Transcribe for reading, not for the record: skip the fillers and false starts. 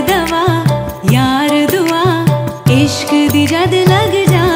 दवा यार दुआ इश्क दी जद लग जा